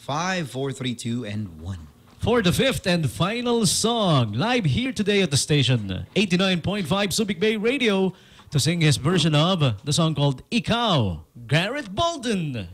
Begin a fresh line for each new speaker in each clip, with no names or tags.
5, 4, 3, 2, and 1.
For the fifth and final song, live here today at the station, 89.5 Subic Bay Radio, to sing his version of the song called Ikaw, Garrett Bolden.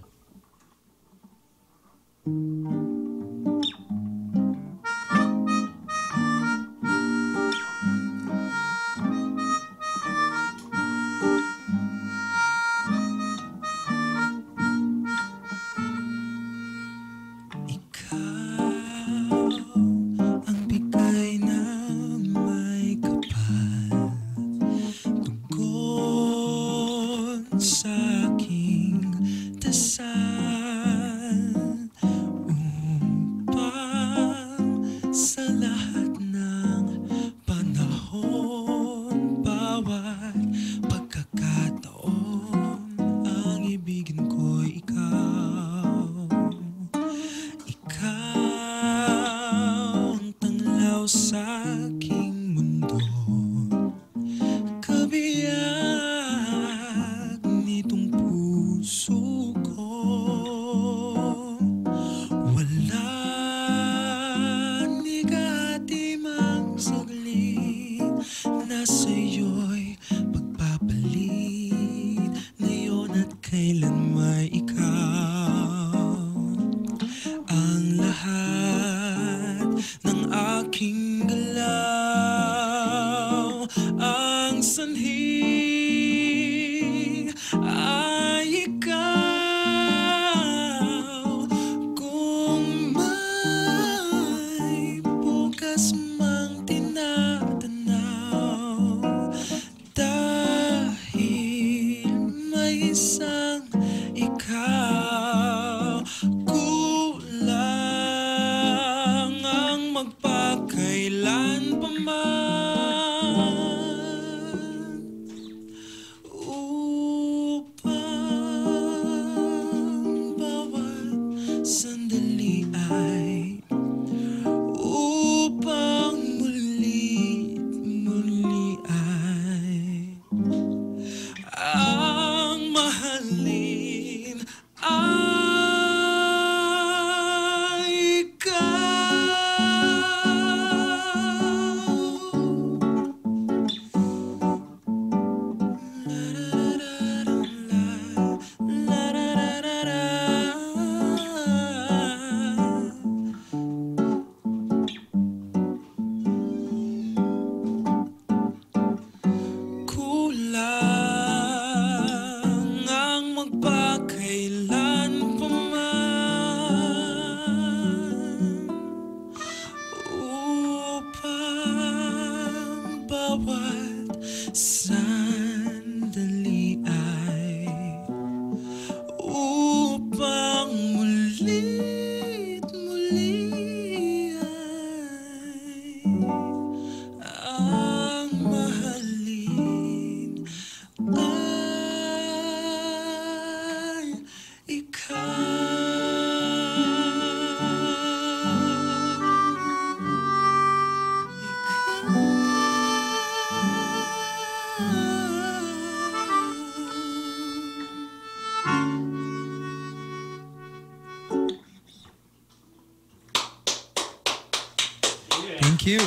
Thank you.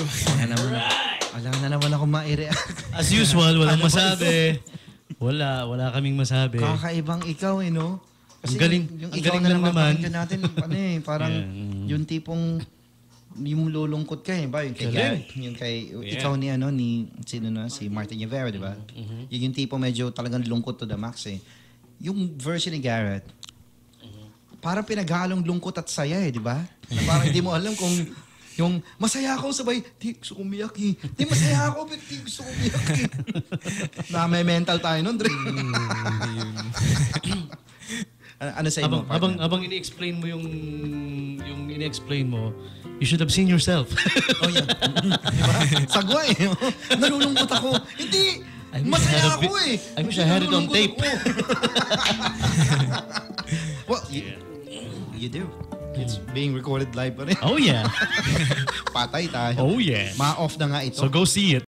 Wala na naman ako ma-react.
As usual, walang masabi. Wala kaming masabi.
Kakaibang ikaw no? Kasi
Ang galing,
yung
ang
ikaw
galing
na
lang naman.
napapakinggan natin, parang yung tipong yung lulungkot ka ba? Yung kay Garrett, yung kay, ikaw ni si Martin Rivera, di ba? Yung tipo medyo talagang lungkot to the max Yung version ni Garrett, parang pinaghalong lungkot at saya di ba? Parang hindi mo alam kung yung masaya ako sabay, di gusto kong umiyak Di masaya ako, but di gusto kong umiyak Na may mental tayo nun, Dre. Ano sa inyo?
Habang ini-explain mo yung ini-explain mo, you should have seen yourself.
Oh, yeah. Diba? Sagwa Nalulungkot ako. Hindi! Masaya ako
I wish I had it on tape.
Well, you do. It's being recorded live pa rin.
Oh yeah.
Patay tayo.
Oh yeah.
Ma-off na nga ito.
So go see it.